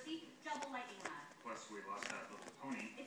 double lightning rod. Plus, we lost that little pony.